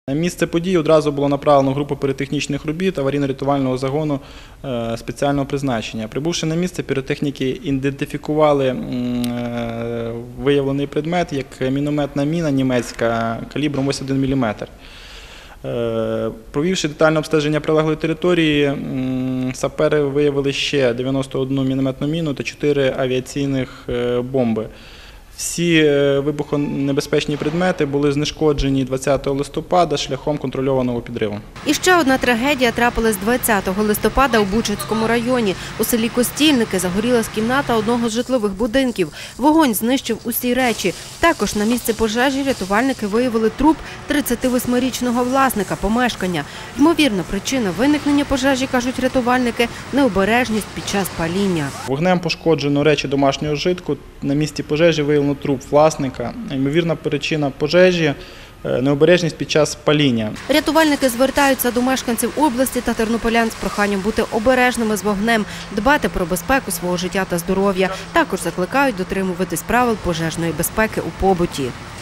На місце події одразу було направлено групу піротехнічних робіт аварійно-рятувального загону спеціального призначення. Прибувши на місце, піротехніки ідентифікували виявлений предмет як мінометна міна німецька калібром 81 мм. Провівши детальне обстеження прилеглої території, сапери виявили ще 91 мінометну міну та 4 авіаційних бомби. Всі вибухонебезпечні предмети були знешкоджені 20 листопада шляхом контрольованого підриву. І ще одна трагедія трапилась 20 листопада у Бучацькому районі. У селі Костільники загорілась кімната одного з житлових будинків. Вогонь знищив усі речі. Також на місці пожежі рятувальники виявили труп 38-річного власника помешкання. Ймовірна причина виникнення пожежі, кажуть рятувальники, необережність під час паління. Вогнем пошкоджено речі домашнього вжитку. На місці пожежі виявлено труп власника. Ймовірна причина пожежі – необережність під час паління. Рятувальники звертаються до мешканців області та тернополян з проханням бути обережними з вогнем, дбати про безпеку свого життя та здоров'я. Також закликають дотримуватись правил пожежної безпеки у побуті.